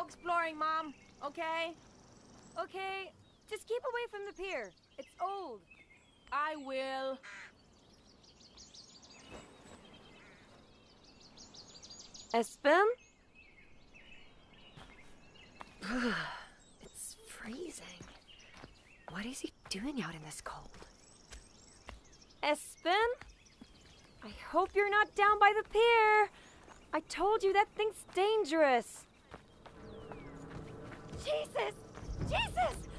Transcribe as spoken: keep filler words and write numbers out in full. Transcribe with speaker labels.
Speaker 1: exploring, Mom, okay? Okay, just keep away from the pier. It's old. I will. Espen? It's freezing. What is he doing out in this cold? Espen? I hope you're not down by the pier. I told you that thing's dangerous. Jesus! Jesus!